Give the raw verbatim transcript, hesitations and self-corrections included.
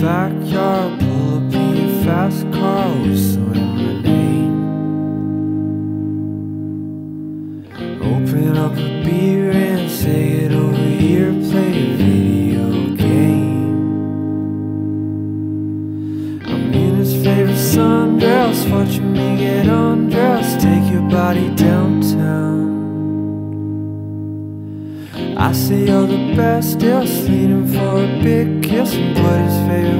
backyard, pull up in your fast car, whistling my name. Open up a beer and say it over here, play a video game. I'm in his favorite sundress, watching me get undressed, take your body downtown. I say you're the best, just leaning for a big kiss and put his favorite